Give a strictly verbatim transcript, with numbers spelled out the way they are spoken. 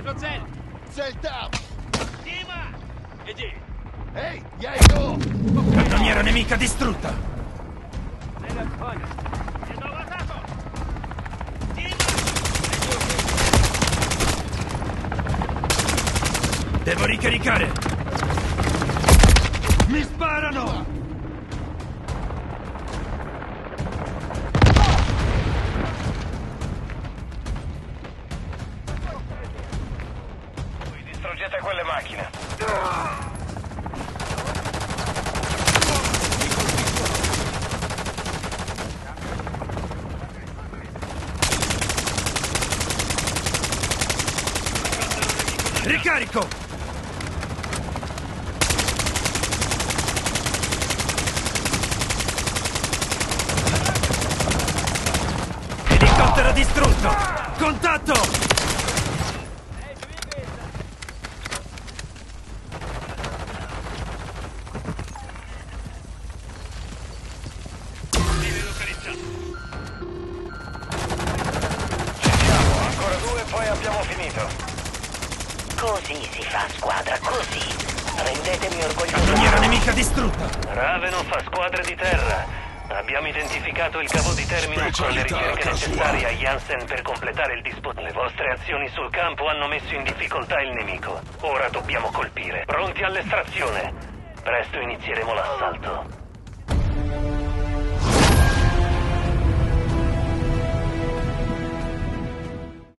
Zell! Zell down! Dima! E G! Ehi, Jacob! Cannoniera nemica distrutta! Devo ricaricare! Mi sparano! Voi distruggete quelle macchine. Ricarico! Elicottero distrutto! Contatto! Ancora due e poi abbiamo finito. Così si fa squadra, così. Rendetemi orgoglioso. Cannoniera nemica distrutta! Ravenov fa squadre di terra. Abbiamo identificato il cavo di terminus con le ricerche necessarie a Janssen per completare il dispositivo. Le vostre azioni sul campo hanno messo in difficoltà il nemico. Ora dobbiamo colpire. Pronti all'estrazione. Presto inizieremo l'assalto.